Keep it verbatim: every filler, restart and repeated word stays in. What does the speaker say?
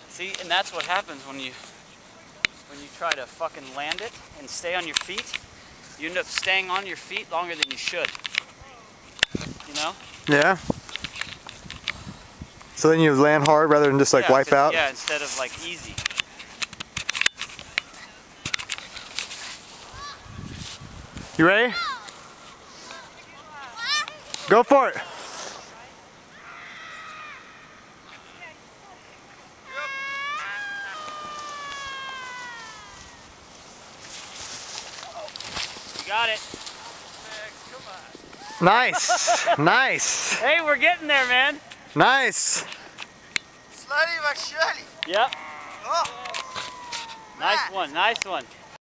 See, and that's what happens when you when you try to fucking land it and stay on your feet. You end up staying on your feet longer than you should. You know? Yeah. So then you land hard rather than just like yeah, wipe out? Yeah, instead of like easy. You ready? Go for it. You got it. Nice. Nice. Hey, we're getting there, man. Nice. Slowly but surely. Yep. Oh. Nice one, nice one.